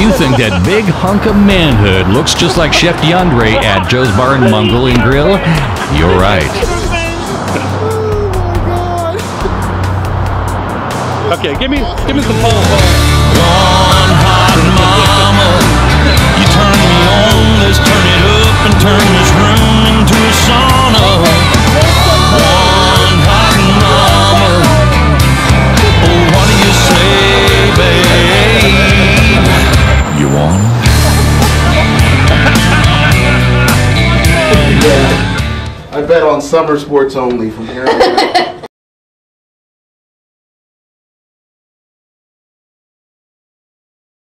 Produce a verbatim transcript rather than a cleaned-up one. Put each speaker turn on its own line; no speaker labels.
you think that big hunk of manhood looks just like Chef DeAndre at Joe's Bar and Mongolian Grill, you're right.
Okay, give me, give me some pole.
One hot mama, you turn me on, let's turn it up and turn this room into a sauna. One hot mama, oh what do you say, babe? You want
I bet on summer sports only from here on out.